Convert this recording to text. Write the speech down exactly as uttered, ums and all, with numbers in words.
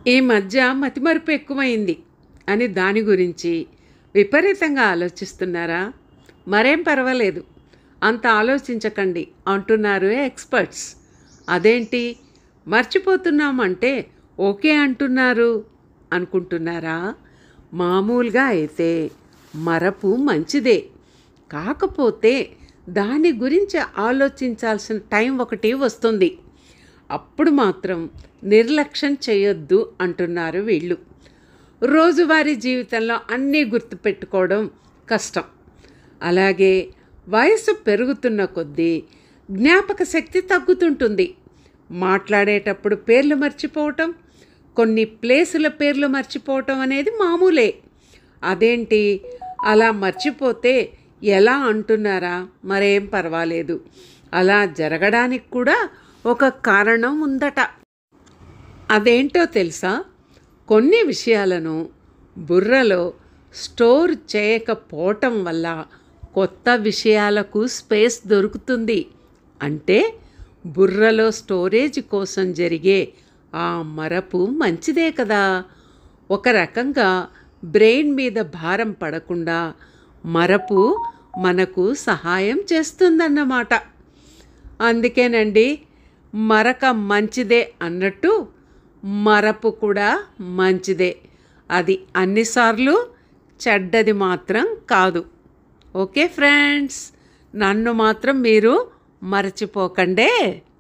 ఈ మధ్య మతిమరుపు ఎక్కువైంది అని దాని గురించి విపరీతంగా ఆలోచిస్తున్నారా? మరేం పర్వాలేదు, అంత ఆలోచించకండి అంటున్నారు ఎక్స్పర్ట్స్. అదేంటి మర్చిపోతున్నామంటే ఓకే అంటున్నారు అనుకుంటున్నారా? మామూలుగా అయితే మరపు మంచిదే, కాకపోతే దాని గురించి ఆలోచించాల్సిన టైం ఒకటి వస్తుంది. అప్పుడు మాత్రం నిర్లక్ష్యం చేయొద్దు అంటున్నారు వీళ్ళు. రోజువారీ జీవితంలో అన్నీ గుర్తుపెట్టుకోవడం కష్టం. అలాగే వయసు పెరుగుతున్న కొద్దీ జ్ఞాపక శక్తి తగ్గుతుంటుంది. మాట్లాడేటప్పుడు పేర్లు మర్చిపోవటం, కొన్ని ప్లేసుల పేర్లు మర్చిపోవటం అనేది మామూలే. అదేంటి అలా మర్చిపోతే ఎలా అంటున్నారా? మరేం పర్వాలేదు, అలా జరగడానికి కూడా ఒక కారణం ఉందట. అదేంటో తెలుసా? కొన్ని విషయాలను బుర్రలో స్టోర్ చేయకపోవటం వల్ల కొత్త విషయాలకు స్పేస్ దొరుకుతుంది. అంటే బుర్రలో స్టోరేజ్ కోసం జరిగే ఆ మరపు మంచిదే కదా. ఒక రకంగా బ్రెయిన్ మీద భారం పడకుండా మరపు మనకు సహాయం చేస్తుందన్నమాట. అందుకేనండి మరక మంచిదే అన్నట్టు మరపు కూడా మంచిదే. అది అన్నిసార్లు చెడ్డది మాత్రం కాదు. ఓకే ఫ్రెండ్స్, నన్ను మాత్రం మీరు మరచిపోకండే.